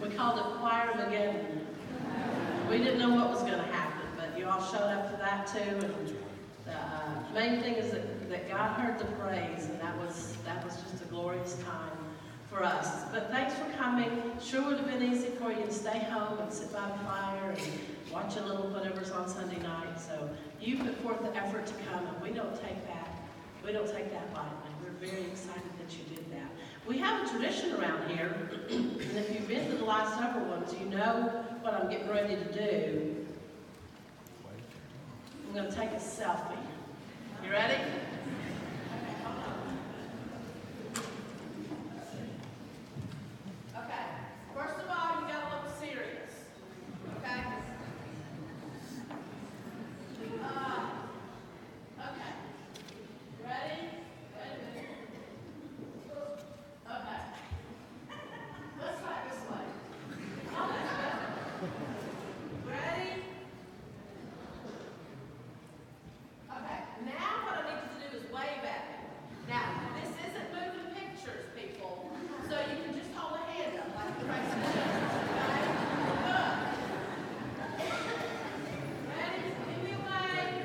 We called it Choir Again. We didn't know what was going to happen, but you all showed up for that too. And the main thing is that God heard the praise, and that was just a glorious time for us. But thanks for coming. Sure would have been easy for you to stay home and sit by the fire and watch a little whatever's on Sunday night. So you put forth the effort to come, and we don't take that lightly. We're very excited that you did that. We have a tradition around here, and if you've been to the last several ones, you know what I'm getting ready to do. I'm going to take a selfie. You ready? Okay. First of all, you got to look serious. Okay? Okay. Ready? Wait a minute. Okay. Let's try it this way. Ready? Okay. Now what I need you to do is wave at me. Now, this isn't moving pictures, people. So you can just hold a hand up like the rest of the okay? Good. Ready? Give me a wave.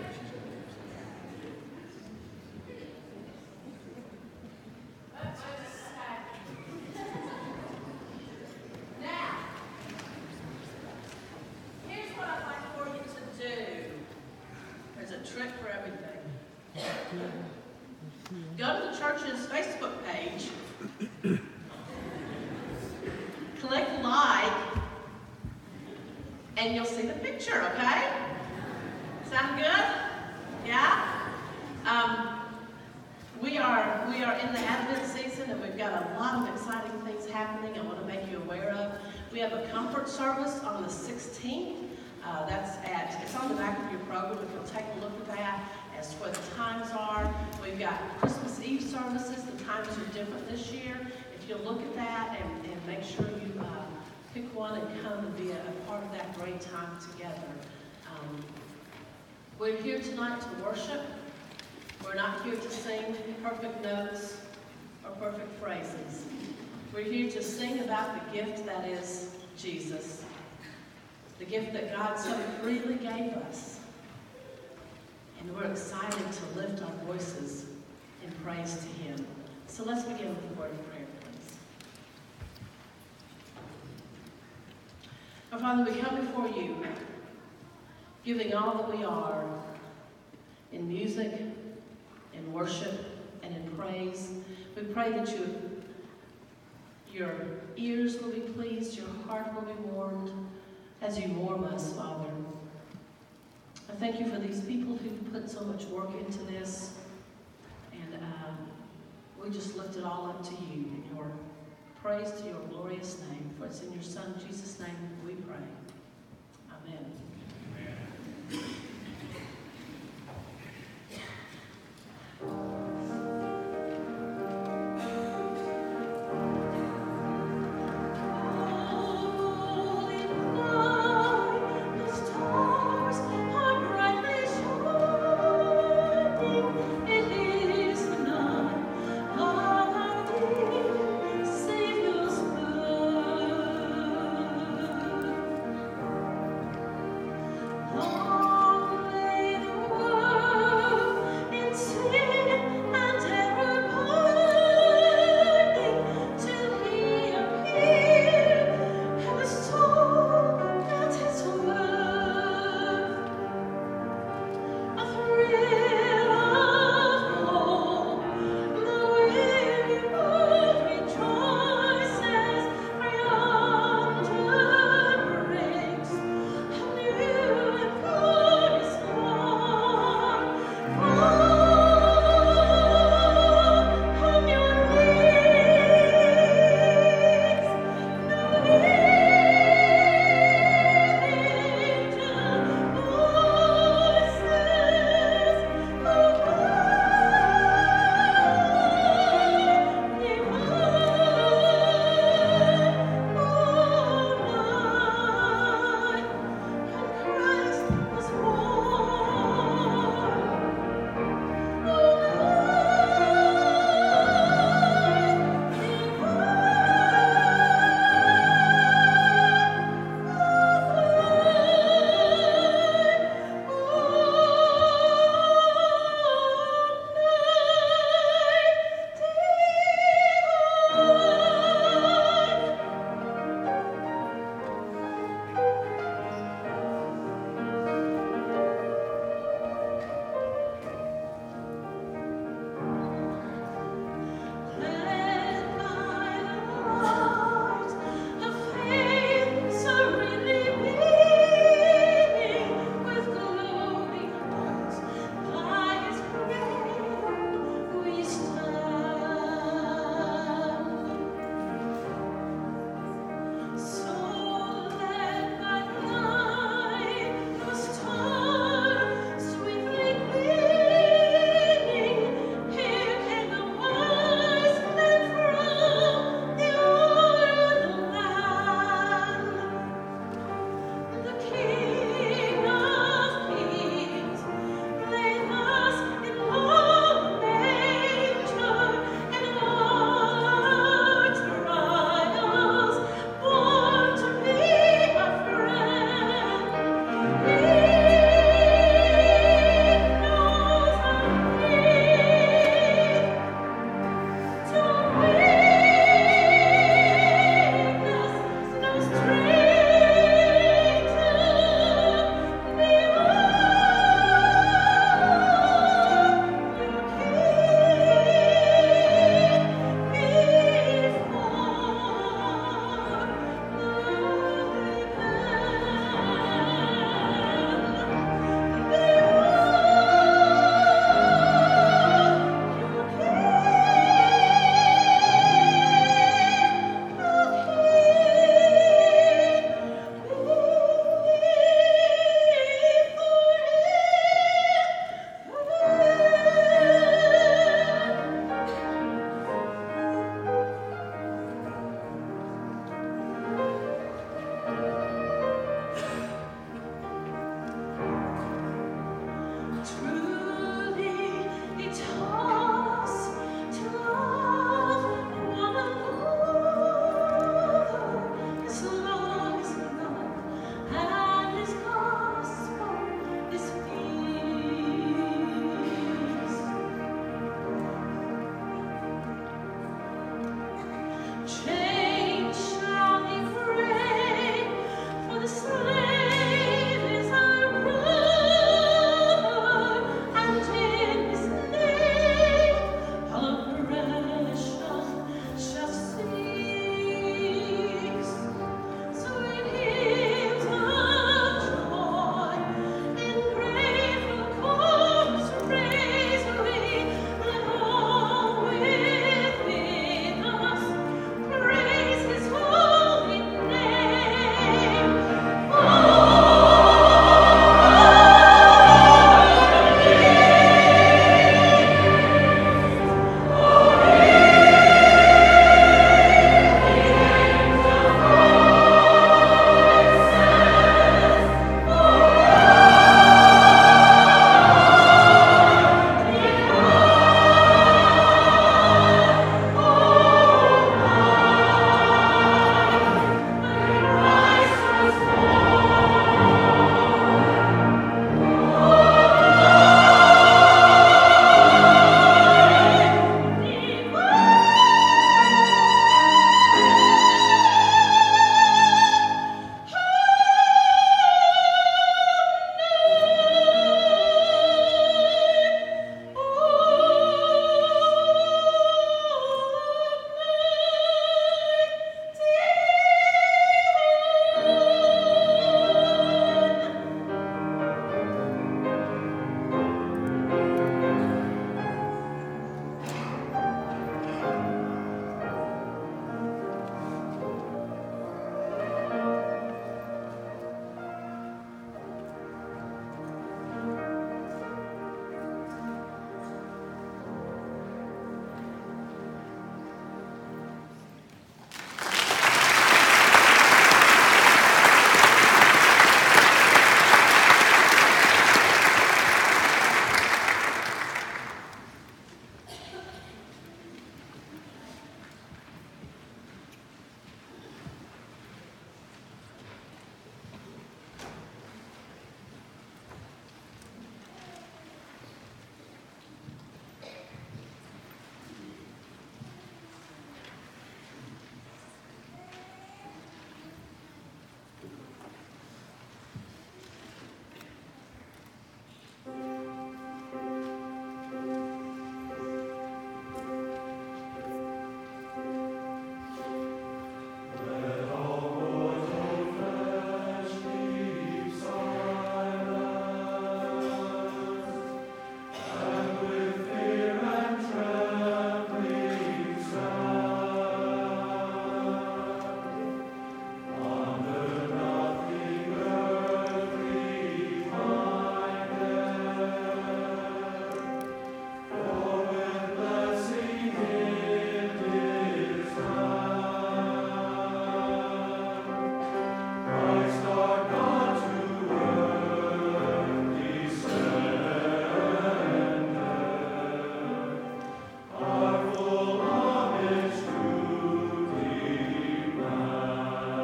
Now, here's what I'd like for you to do. There's a trick for everything. Go to the church's Facebook page, click like, and you'll see the picture, okay? Sound good? Yeah? We are in the Advent season, and we've got a lot of exciting things happening I want to make you aware of. We have a comfort service on the 16th. It's on the back of your program if you'll take a look at that as to what the times are. We've got Christmas Eve services. The times are different this year. If you'll look at that and make sure you pick one and come and be a part of that great time together. We're here tonight to worship. We're not here to sing perfect notes or perfect phrases. We're here to sing about the gift that is Jesus. The gift that God so freely gave us. And we're excited to lift our voices in praise to Him. So let's begin with a word of prayer, please. Our Father, we come before you, giving all that we are in music, in worship, and in praise. We pray that your ears will be pleased, your heart will be warmed, as you warm us, Father. I thank you for these people who put so much work into this, and we just lift it all up to you in your praise to your glorious name. For it's in your Son, Jesus' name, we pray. Amen. Amen.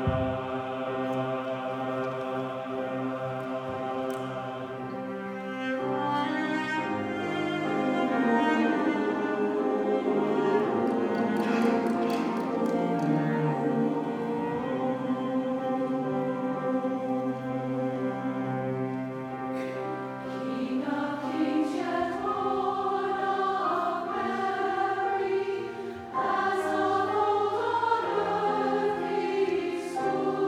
As of old on earth he stood.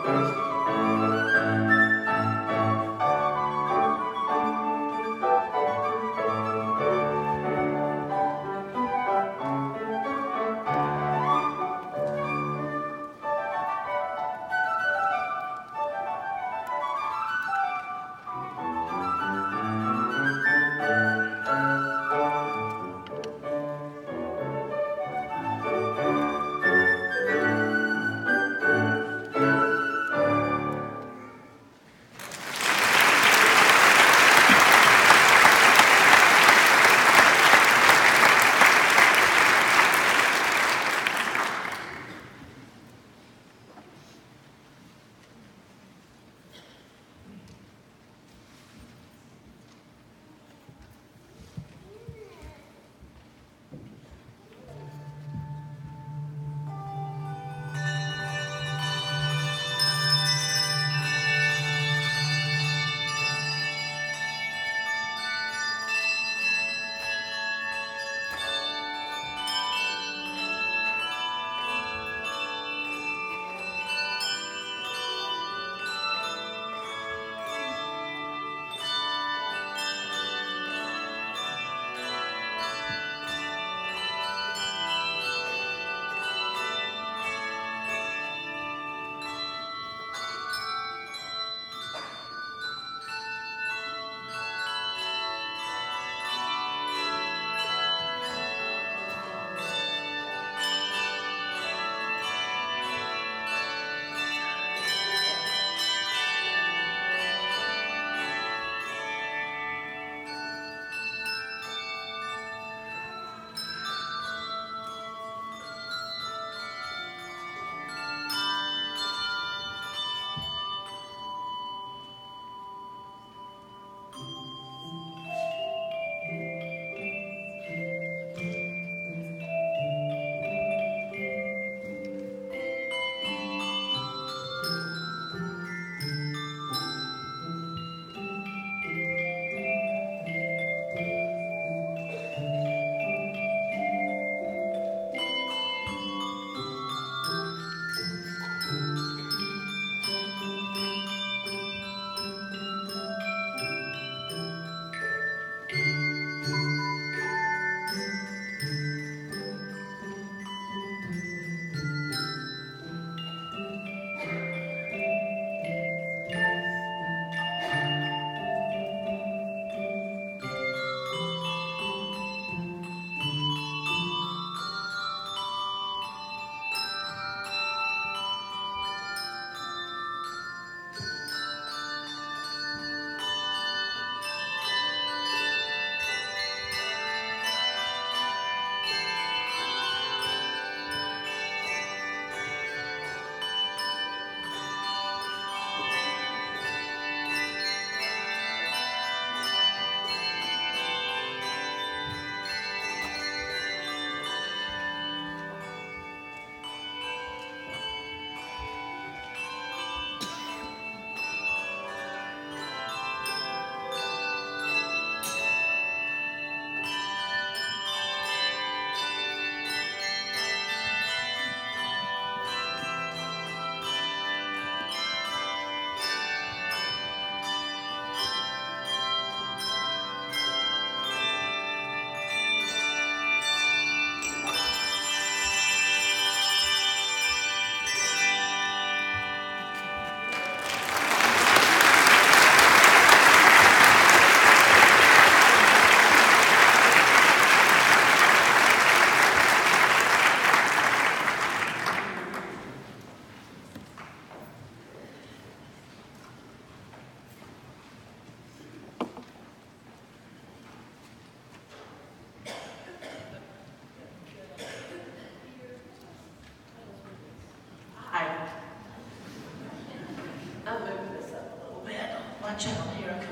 Watch out, here I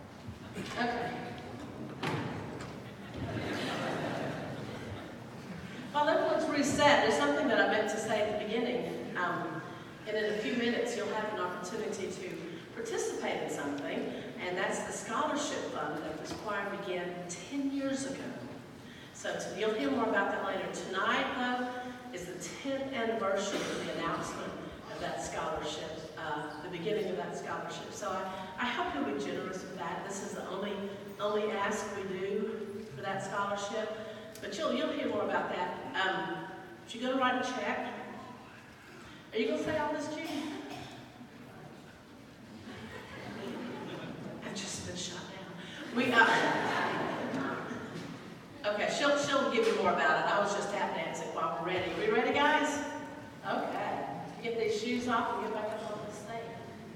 come. Okay. While everyone's reset, there's something that I meant to say at the beginning. And in a few minutes, you'll have an opportunity to participate in something, and that's the scholarship fund that this choir began 10 years ago. So you'll hear more about that later. Tonight, though, is the 10th anniversary of the announcement of that scholarship scholarship. So I hope you'll be generous with that. This is the only ask we do for that scholarship. But you'll hear more about that. If you're going to write a check, are you going to say all this, Judy? I've just been shot down. Okay, she'll give you more about it. I was just tap dancing while we're ready. We ready, guys? Okay. Get these shoes off and get back up on this thing.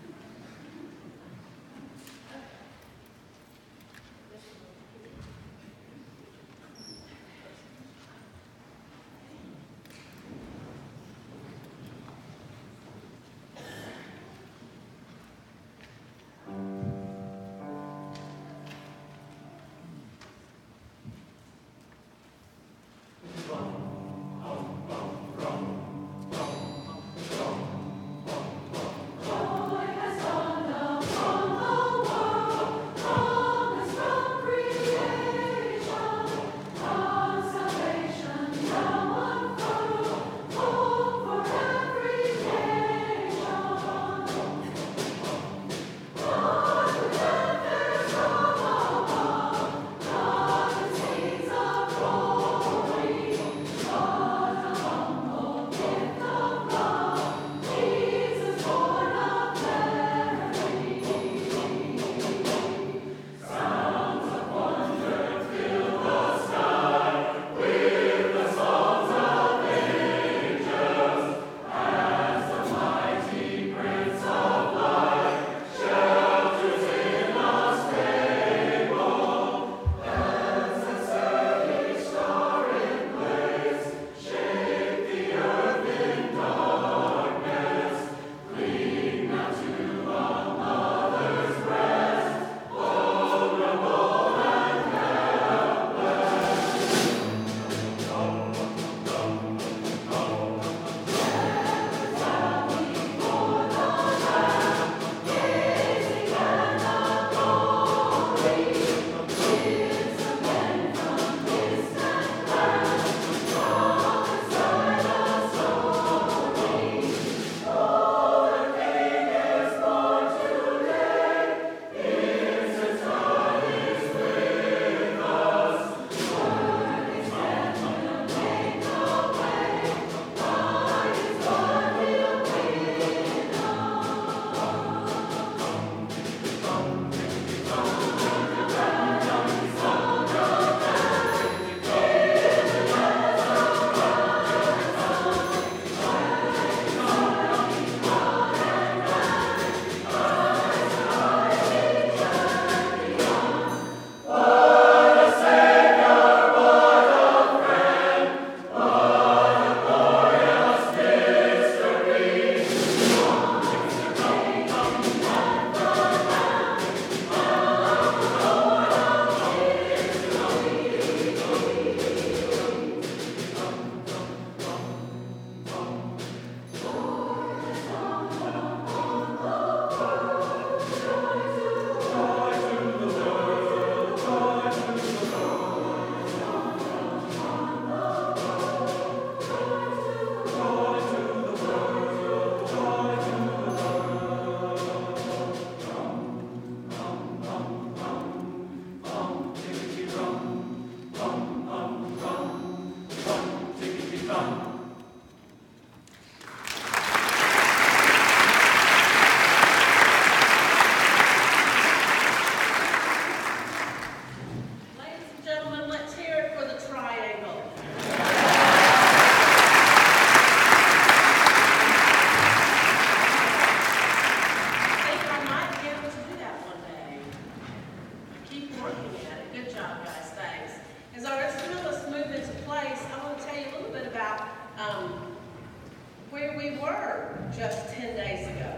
where we were just 10 days ago.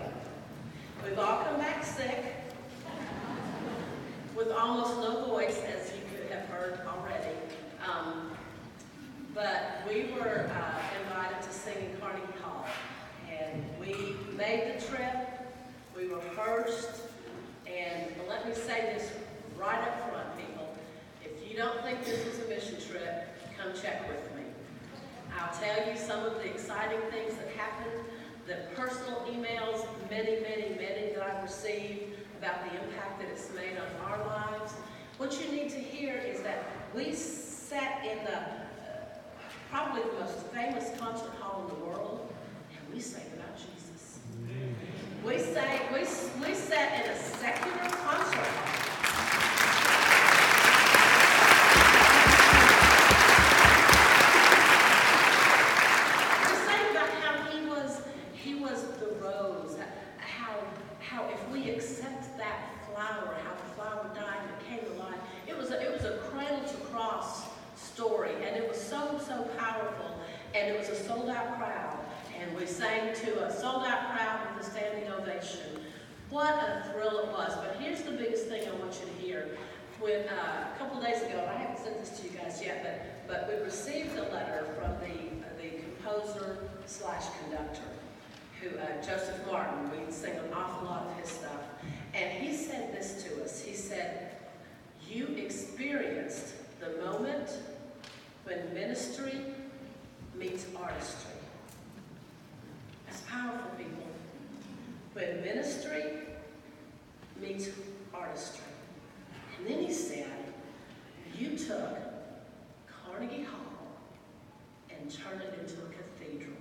We've all come back sick with almost no voice, as you could have heard already. But we were invited to sing in Carnegie Hall, and we made the trip. We were first, and let me say this right up front, people. If you don't think this was a mission trip, come check with me. I'll tell you some of the exciting things that happened, the personal emails, many that I received received, about the impact that it's made on our lives. What you need to hear is that we sat in the probably the most famous concert hall in the world, and we sang about Jesus. We sat in a secular concert hall. How if we accept that flower, how the flower died and came alive. It was a cradle to cross story, and it was so powerful, and it was a sold out crowd, and we sang to a sold out crowd with a standing ovation. What a thrill it was. But here's the biggest thing I want you to hear. When a couple of days ago, and I haven't sent this to you guys yet, but we received a letter from the composer / conductor. Joseph Martin. We sing an awful lot of his stuff. And he said this to us. He said, you experienced the moment when ministry meets artistry. That's powerful, people. When ministry meets artistry. And then he said, you took Carnegie Hall and turned it into a cathedral.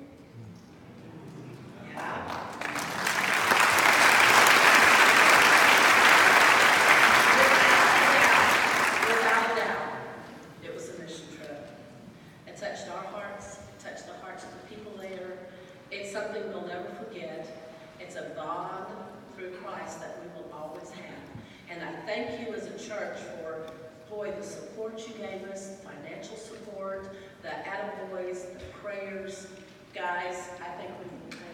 Without a doubt, it was a mission trip. It touched our hearts, it touched the hearts of the people there. It's something we'll never forget. It's a bond through Christ that we will always have. And I thank you as a church for, boy, the support you gave us, financial support, the attaboys, the prayers. Guys, I think we can pray.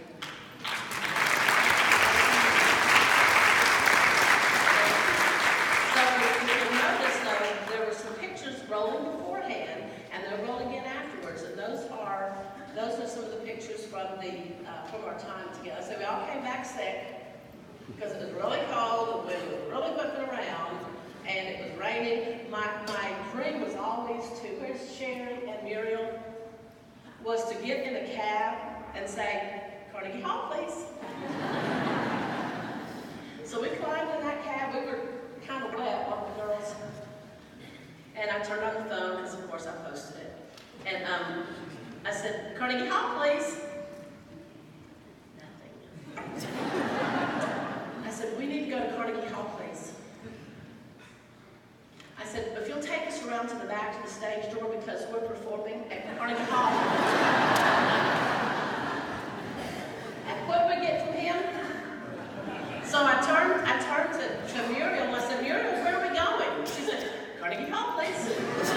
So if you notice, though, there were some pictures rolling beforehand, and they're rolling in afterwards, and those are some of the pictures from our time together. So we all came back sick because it was really cold, the wind was really whipping around, and it was raining. My dream was always where's Sherry and Muriel, was to get in a cab and say, Carnegie Hall, please. So we climbed in that cab. We were kind of wet, weren't we, girls? And I turned on the phone, because of course I posted it. And I said, Carnegie Hall, please. Nothing. I said, we need to go to Carnegie Hall, please. I said, if you'll take us around to the back to the stage door because we're performing at Carnegie Hall. And what did we get from him? So I turned to Muriel and I said, Muriel, where are we going? She said, Carnegie Hall, please.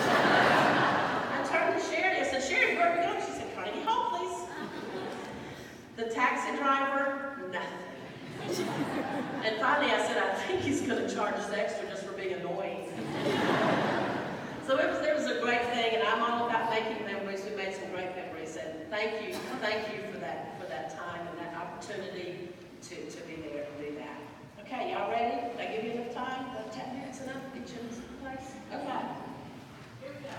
I turned to Sherry. I said, Sherry, where are we going? She said, Carnegie Hall, please. The taxi driver, nothing. And finally I said, I think he's going to charge us extra just for being annoying. So it was a great thing, and I'm all about making memories. We made some great memories, and thank you for that time and that opportunity to be there and do that. Okay, y'all ready? Did I give you enough time? 10 minutes enough? Get you in this place? Okay. Here we go.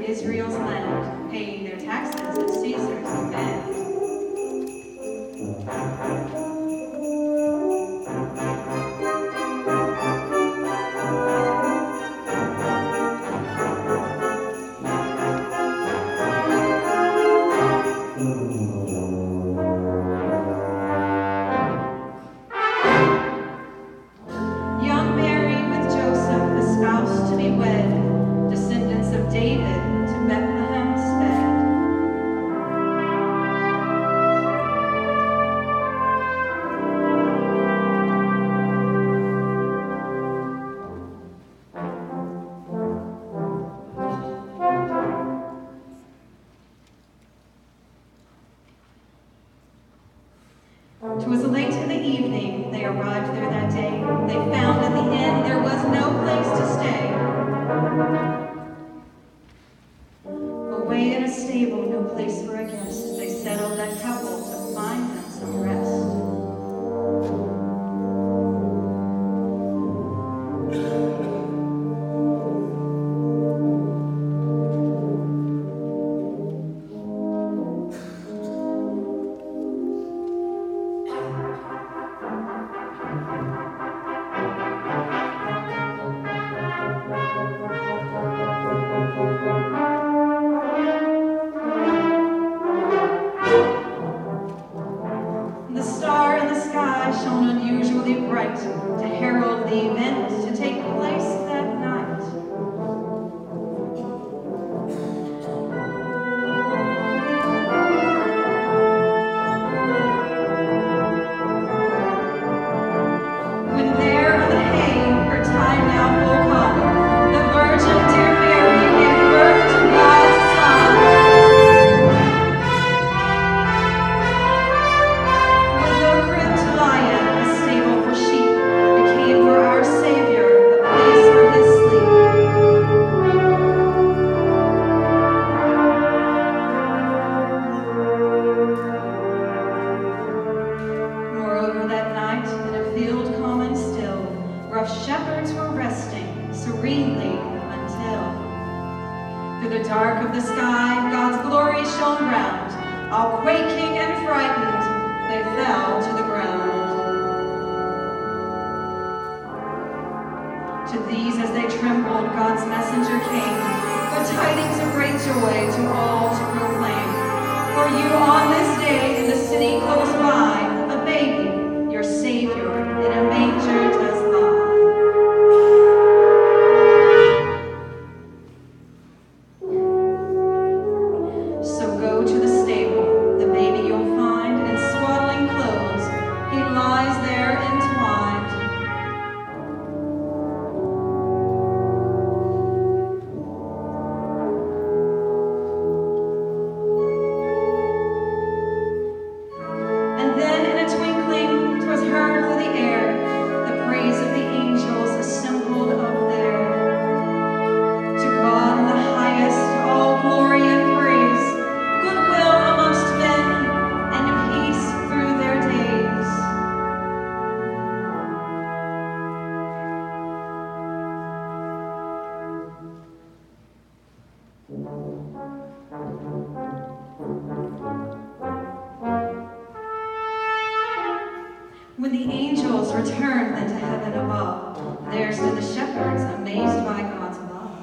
Israel's land, paying their taxes at Caesar's command. Young Mary with Joseph espoused to be wed, descendants of David to Bethlehem sped. Twas late in the evening, they arrived there that day. They found at the inn there was no place to stay. Away in a stable, no place for a guest, they settled that couple to find them some rest. The star in the sky shone unusually bright to herald the event to take place that night. When there on the hay, her time now full come, the Virgin dear Mary gave birth to God's Son. With no crib to lie in, a stable for sheep, became for our Savior a place for his sleep. Moreover, that night, in a field calm and still, rough shepherds were resting serenely until through the dark of the sky, God's glory shone round. All quaking and frightened, they fell to the ground. To these, as they trembled, God's messenger came, with tidings of great joy to all to proclaim. For you on this day in the city close by, a baby, your Savior, in a manger does lie. So go to the stable, the baby you'll find in swaddling clothes, he lies there entwined. And then in a twinkling 'twas heard through the air the praise of the angels assembled up there. To God in the highest all glory and praise, goodwill amongst men, and peace through their days. When the angels returned then to heaven above, there stood the shepherds amazed by God's love.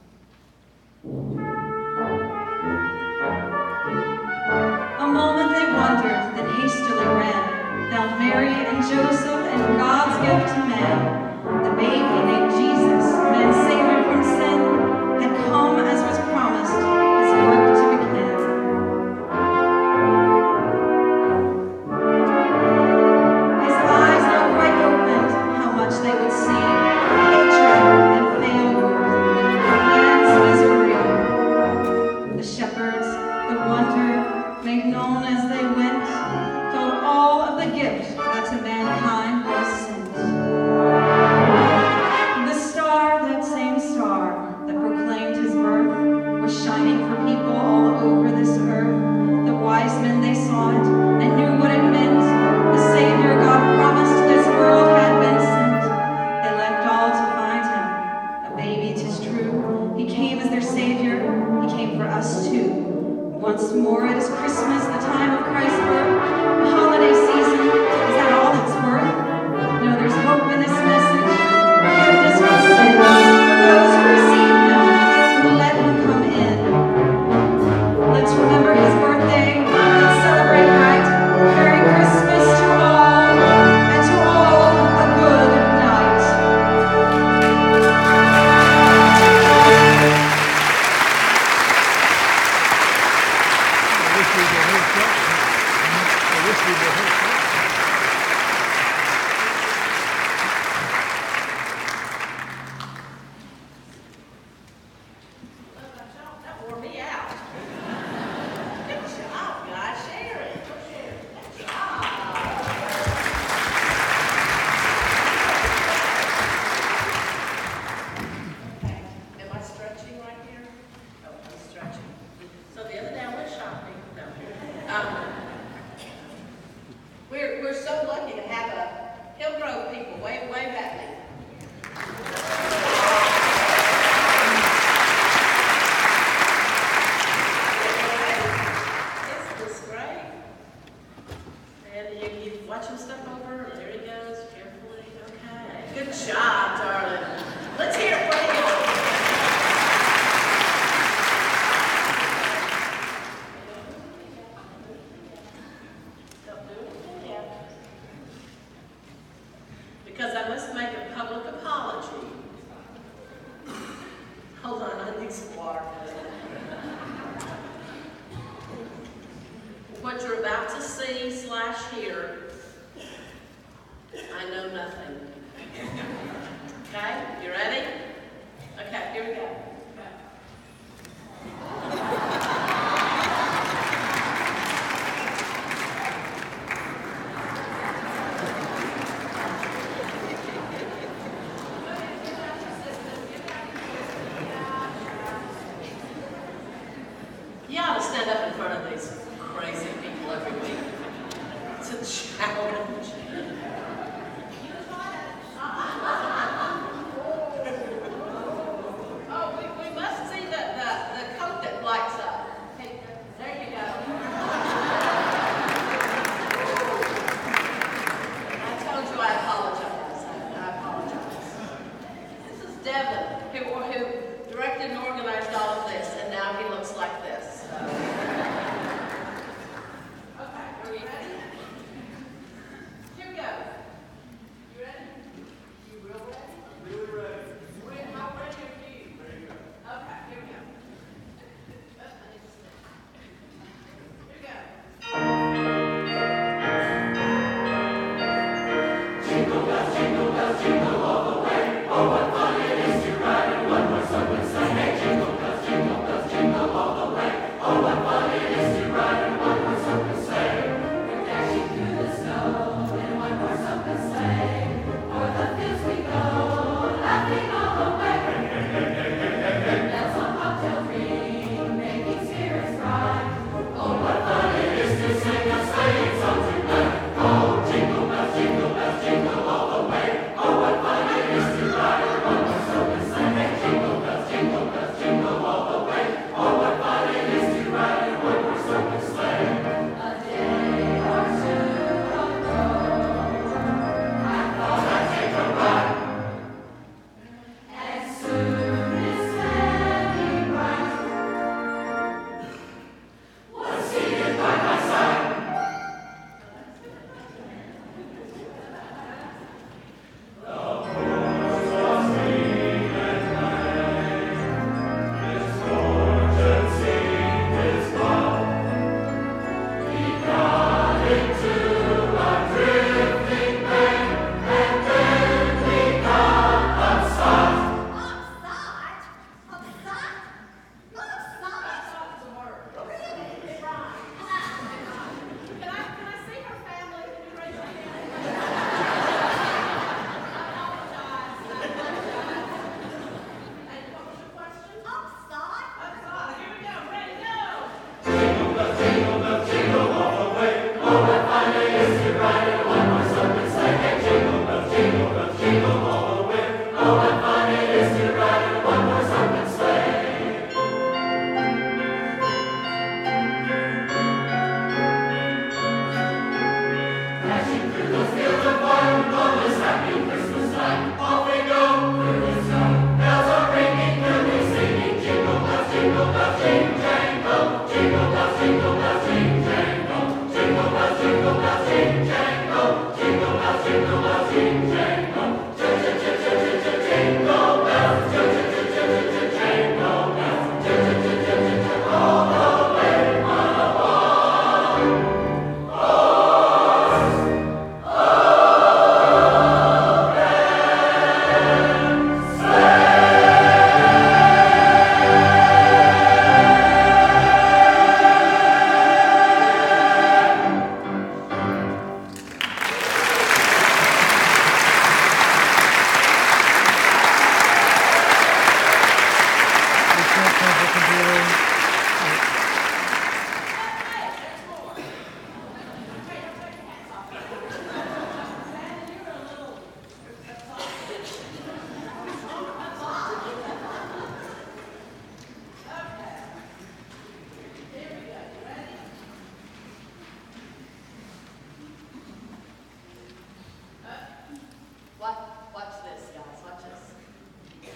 A moment they wondered, then hastily ran, found Mary and Joseph and God's gift to man. The baby named Jesus, man's Savior from sin, had come as was promised, his work to begin. His eyes now quite opened, how much they would see, hatred and failure, and man's misery. The shepherds, the wonder, made known as they went, told all of the gift that to mankind was sent. The star, that same star that proclaimed his birth, was shining for people all over this earth. The wise men, they saw it and knew what it meant. The Savior God promised to this world had been sent. They left all to find him. A baby, 'tis true. He came as their Savior. He came for us too. Once more, it is Christmas, the time of Christ's birth. The holiday season, is that all it's worth? No, there's hope in this message. Forgiveness from sin for those who receive him, who let him come in. Let's remember his birthday. Let's celebrate right. Merry Christmas to all, and to all a good night. That wore me out. Good job, guys. Share it. Good job. Okay. Am I stretching right here? Oh, I'm stretching. So the other day I went shopping. No. We're so lucky to have a Hillgrove people. Wave at me. Isn't this great? And you watch him step over. There he goes, carefully. Okay. Good job, darling. Let's hear it for you. Don't do it again. Because I must make a public apology. Hold on, I need some water. What you're about to see / hear, I know nothing. Okay, you ready? Okay, here we go. You ought to stand up in front of these crazy people every week. It's a challenge. Oh, we must see the coat that lights up. Hey, there you go. I told you I apologize. I apologize. This is Devin, who directed and organized all of this, and now he looks like this. Okay, are we ready? Here we go. You ready? You real ready? Really ready. How ready are you? There you go. Okay, here we go. Here we go. Jingle all the way. Oh, what fun it is to ride in one horse open sleigh. Jingle bells, can't change the computer. Watch this, guys. Watch this.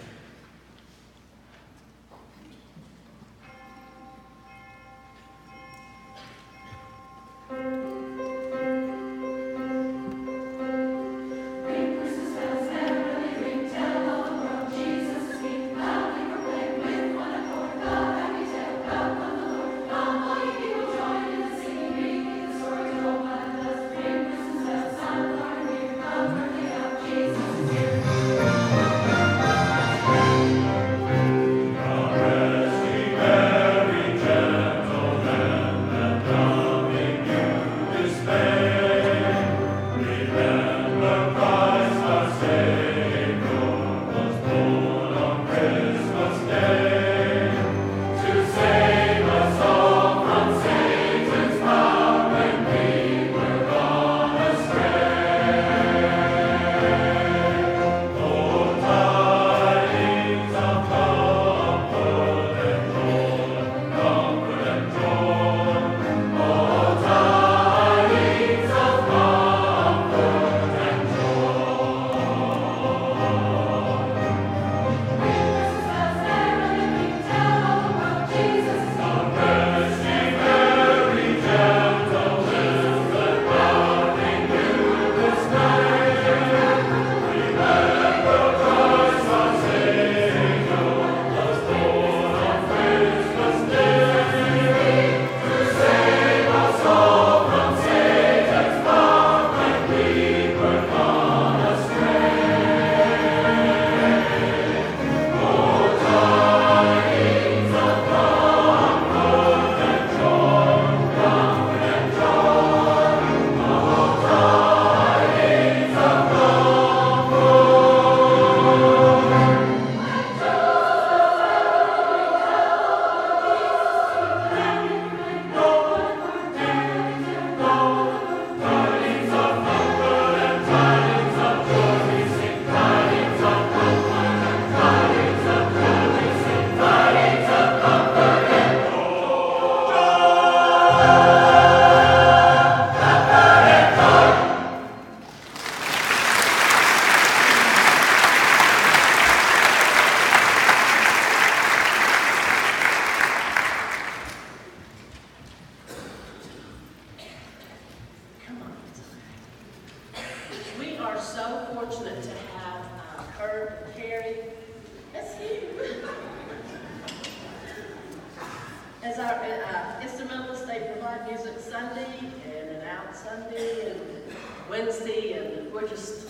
As our instrumentalists, they provide music Sunday and an out Sunday and Wednesday, and we're just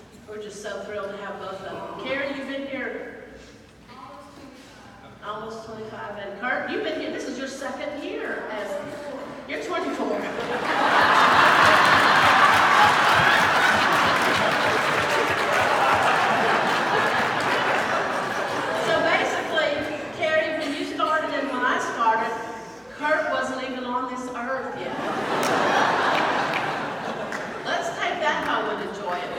so thrilled to have both of them. Karen, you've been here almost 25, and Kurt, you've been here. This is your second year as you're 24. Kurt wasn't even on this earth yet. Let's take that home and enjoy it.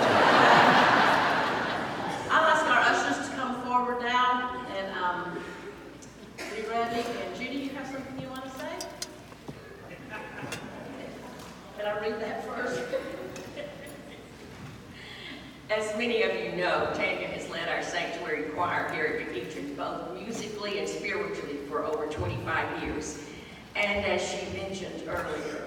I'll ask our ushers to come forward now and be ready. And Judy, you have something you want to say? Can I read that first? As many of you know, Tanya has led our sanctuary choir here at McEachern, both musically and spiritually, for over 25 years. And as she mentioned earlier,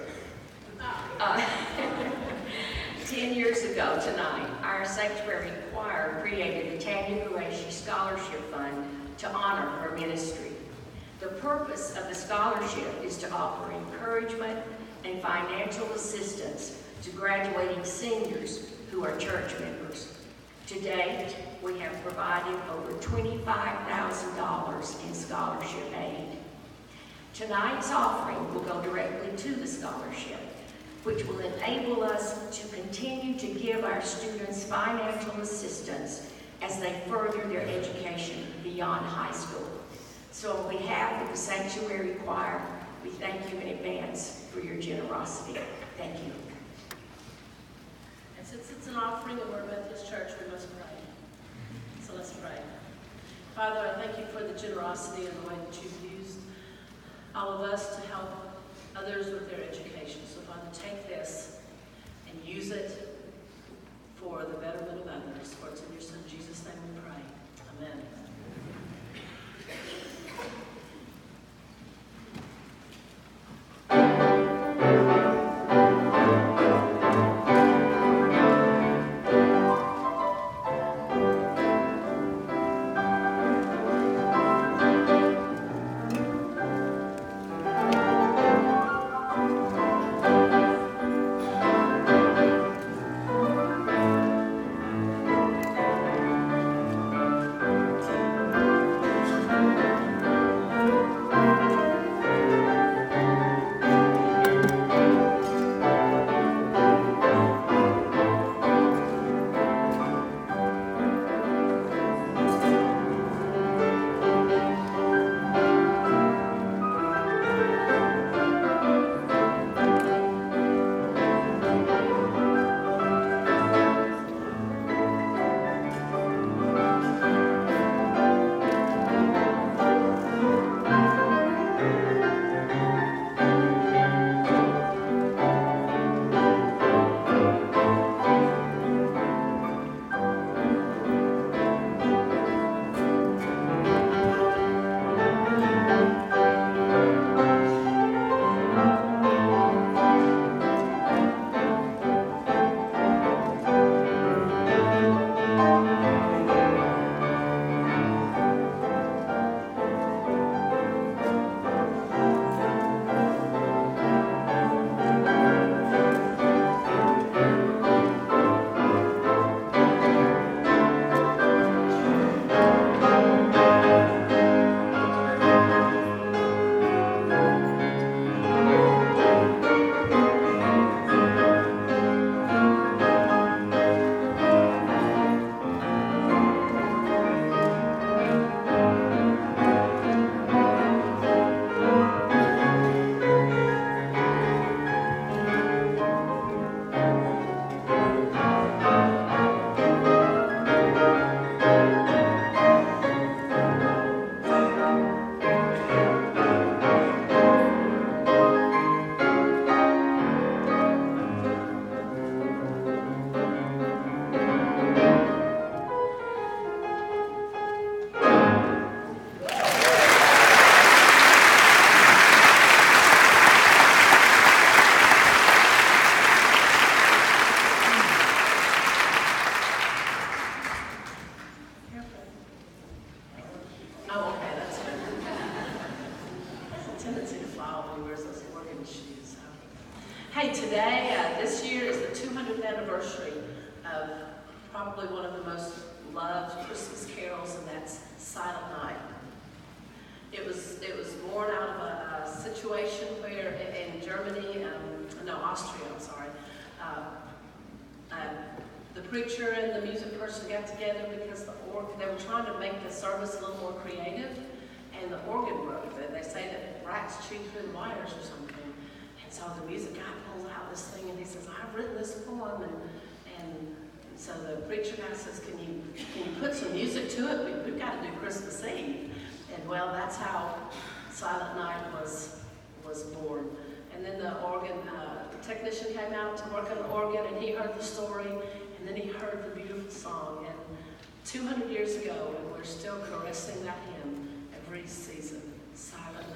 10 years ago tonight, our sanctuary choir created the Tanya Qureshi Scholarship Fund to honor her ministry. The purpose of the scholarship is to offer encouragement and financial assistance to graduating seniors who are church members. To date, we have provided over $25,000 in scholarship aid. Tonight's offering will go directly to the scholarship, which will enable us to continue to give our students financial assistance as they further their education beyond high school. So on behalf of the Sanctuary Choir, we thank you in advance for your generosity. Thank you. And since it's an offering of our Methodist Church, we must pray. So let's pray. Father, I thank you for the generosity and the way that you've used all of us to help others with their education. So Father, take this and use it for the betterment of others. For it's in your Son Jesus' name we pray. Amen. Hey, today, this year is the 200th anniversary of probably one of the most loved Christmas carols, and that's Silent Night. It was born out of a situation where in Germany, Austria, I'm sorry, the preacher and the music person got together because they were trying to make the service a little more creative, and the organ broke. They say that rats chewed through the wires or something. And so the music guy pulls out this thing and he says, I've written this poem. And so the preacher guy says, can you put some music to it? We've got to do Christmas Eve. And well, that's how Silent Night was born. And then the organ technician came out to work on the organ, and he heard the story, and then he heard the beautiful song. And 200 years ago, and we're still caressing that hymn every season, Silent Night.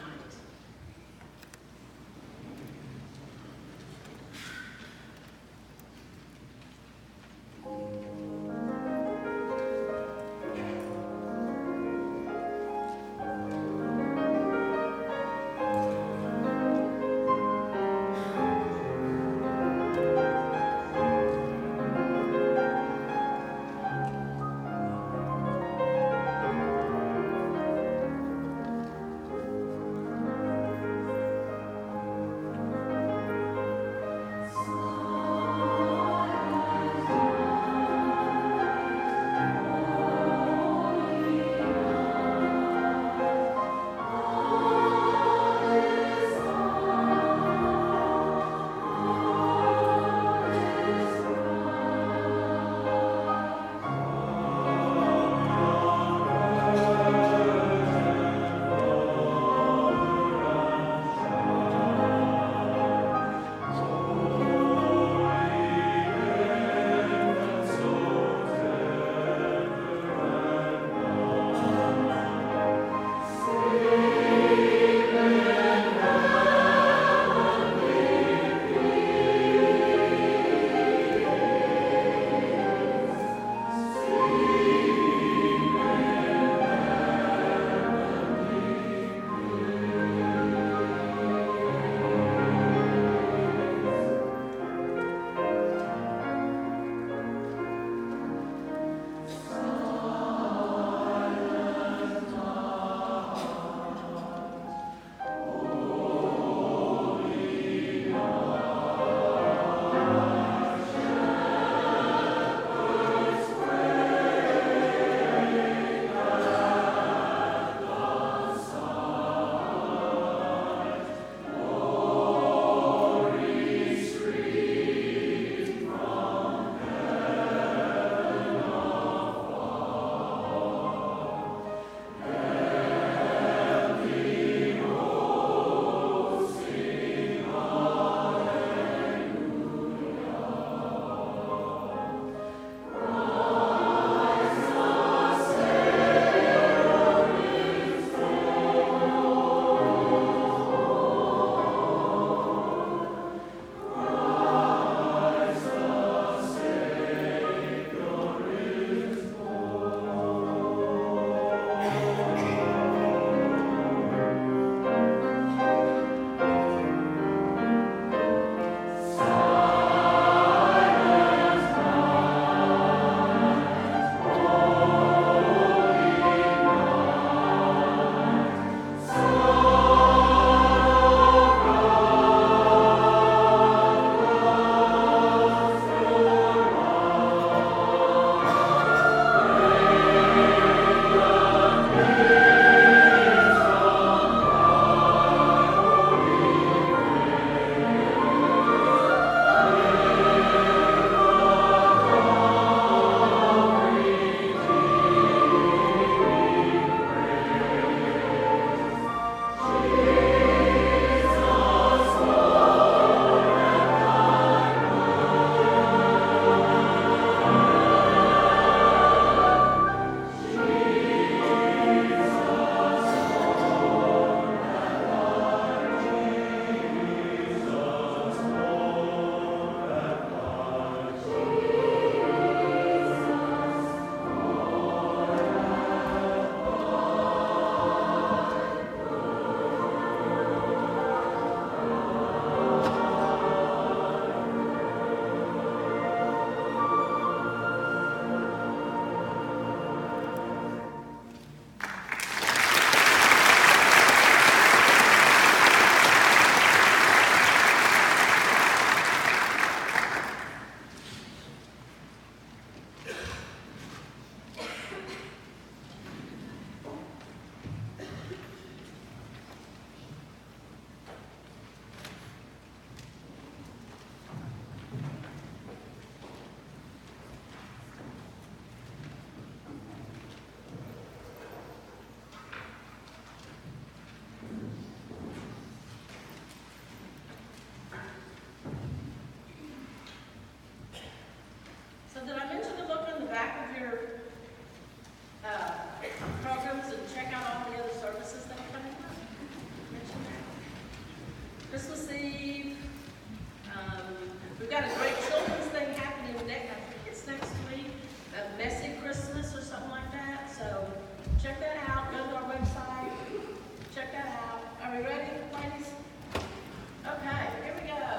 check that out. Are we ready, ladies? Okay, here we go.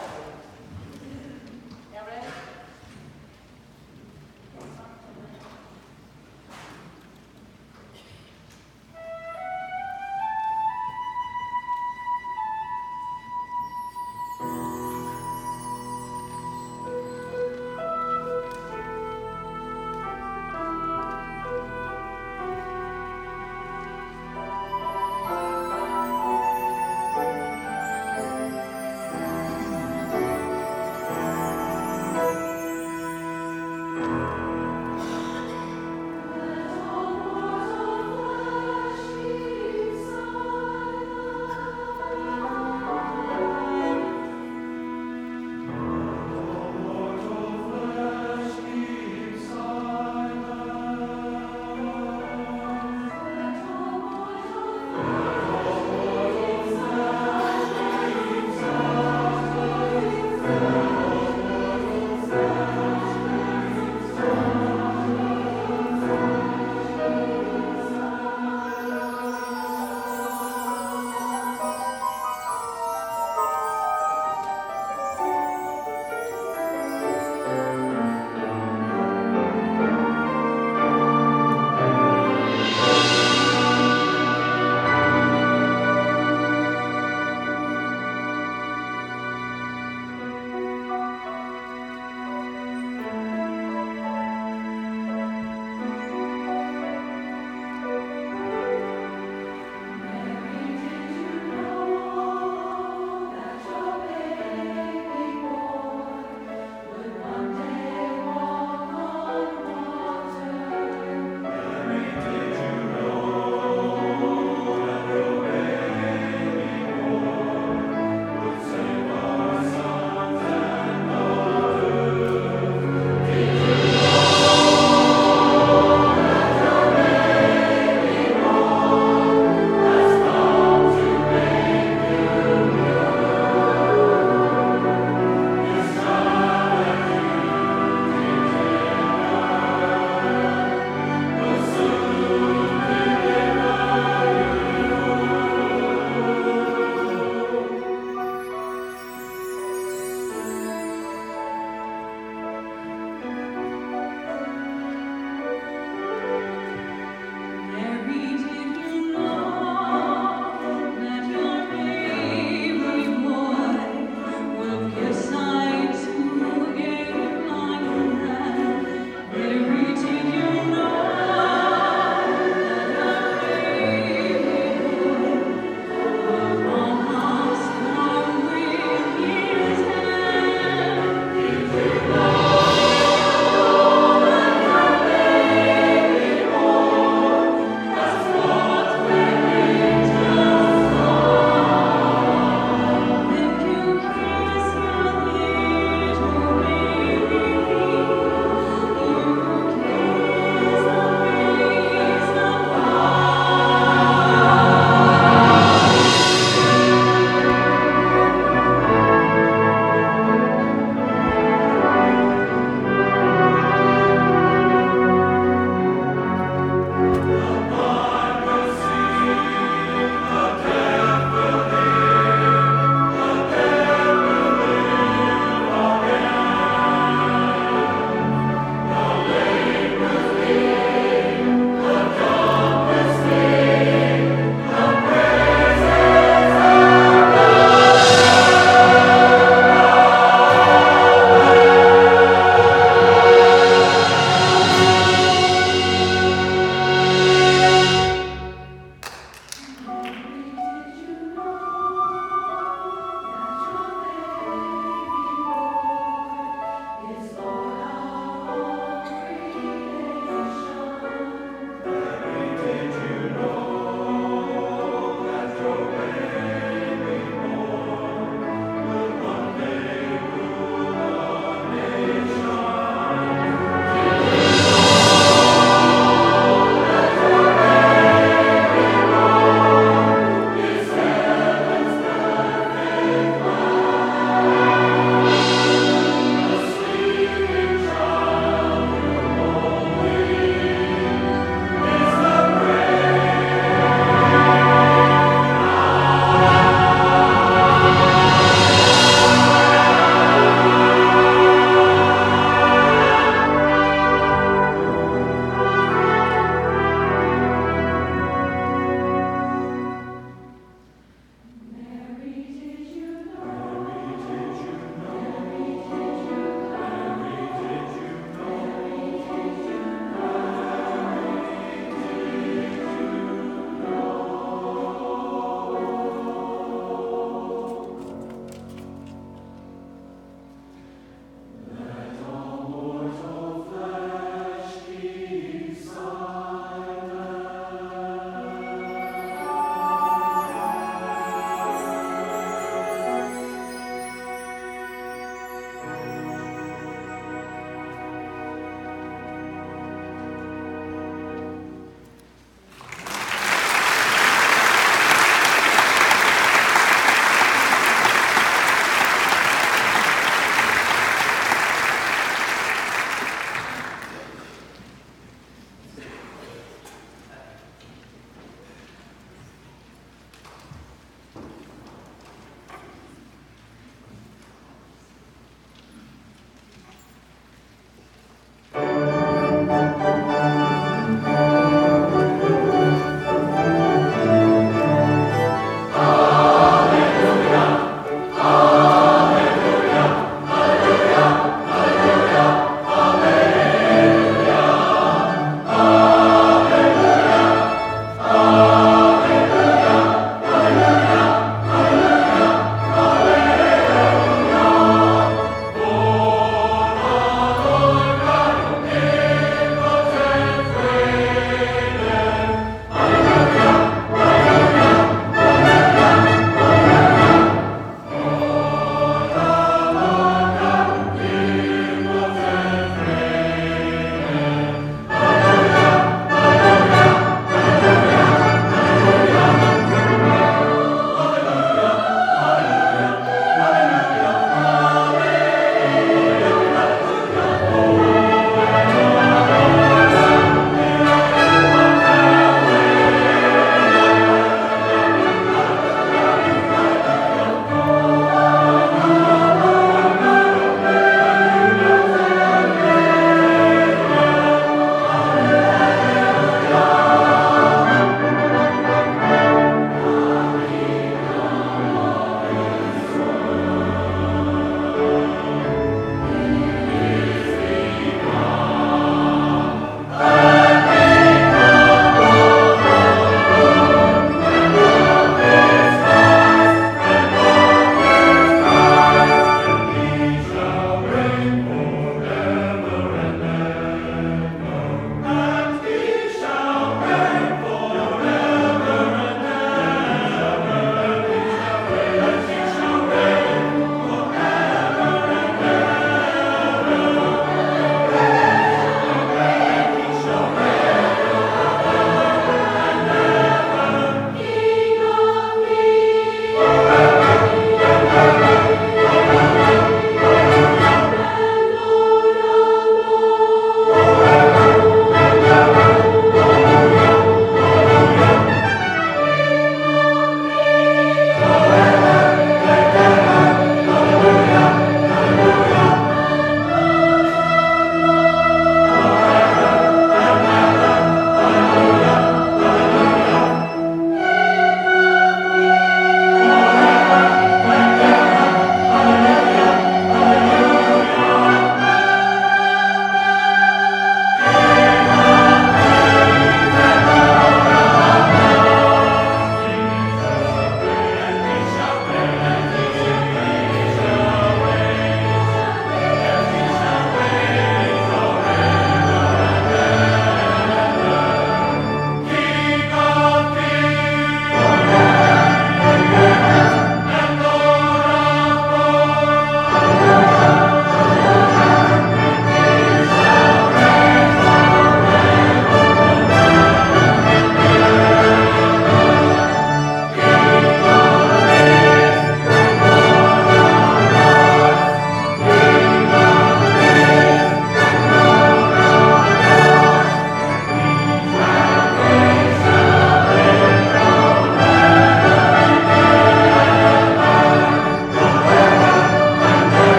Y'all ready?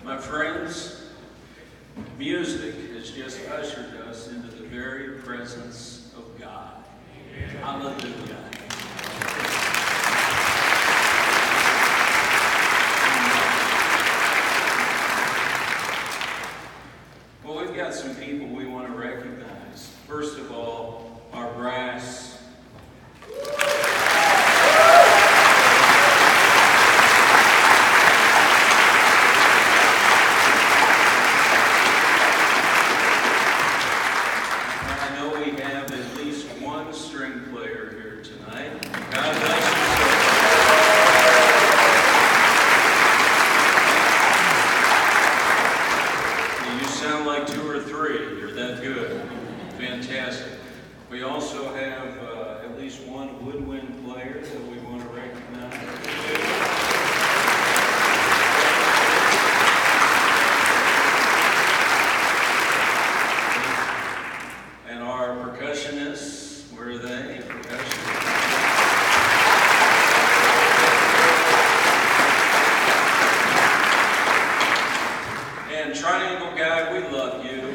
My friends, music has just ushered us into the very presence of God. Hallelujah. Well, we've got some people we want to recognize. First of all, our brass. We also have at least one woodwind player that we want to recognize. And our percussionists, where are they? And Triangle Guy, we love you.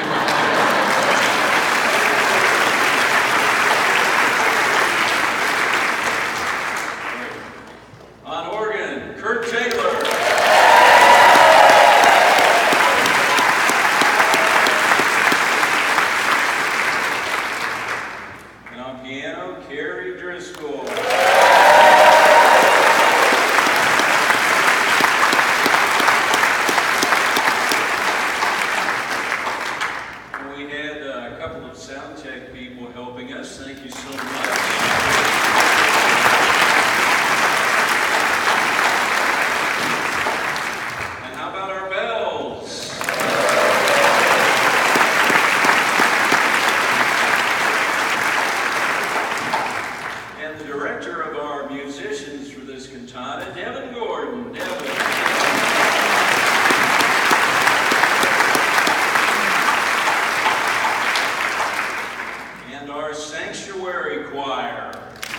Sound check people helping us. Thank you so much. And how about our bells? And the director of our musicians for this cantata, Devin Gordon. Devin. Our sanctuary choir.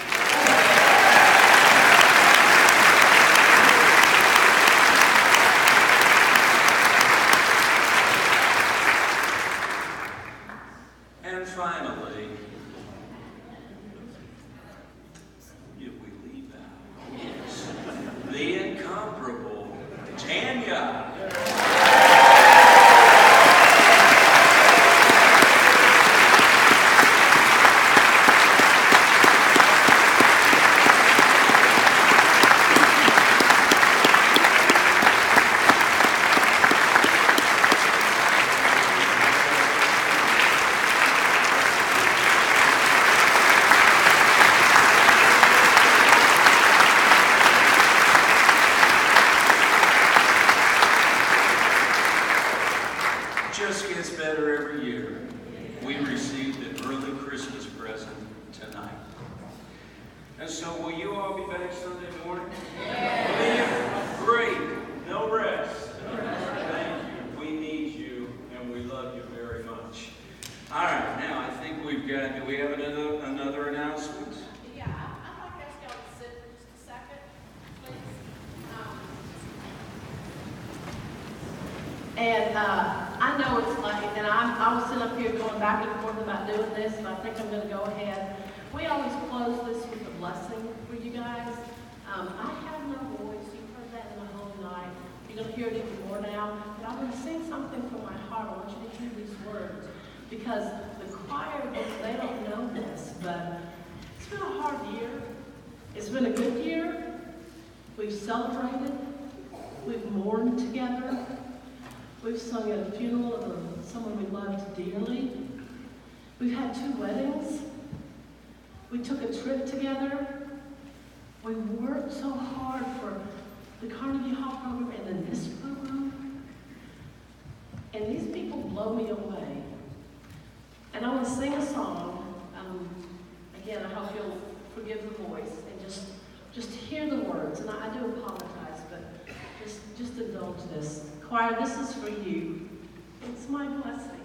And finally, if we leave out, the incomparable Tanya. Just gets better every year. We received an early Christmas present tonight. And so will you all be back Sunday morning? Yeah. Great. No rest. Thank you. We need you and we love you very much. All right, now I think we've got, do we have another announcement? Yeah, I'd like to ask y'all to sit for just a second, please. And I know it's late, and I was sitting up here going back and forth about doing this, and I think I'm going to go ahead. We always close this with a blessing for you guys. I have no voice. You've heard that in the whole night. You're going to hear it even more now. But I'm going to sing something from my heart. I want you to hear these words. Because the choir, they don't know this, but it's been a hard year. It's been a good year. We've celebrated. We've mourned together. We've sung at a funeral of someone we loved dearly. We've had 2 weddings. We took a trip together. We worked so hard for the Carnegie Hall program and then this program. And these people blow me away. And I want to sing a song. Again, I hope you'll forgive the voice and just hear the words. And I do apologize, but just indulge this. Choir, this is for you. It's my blessing.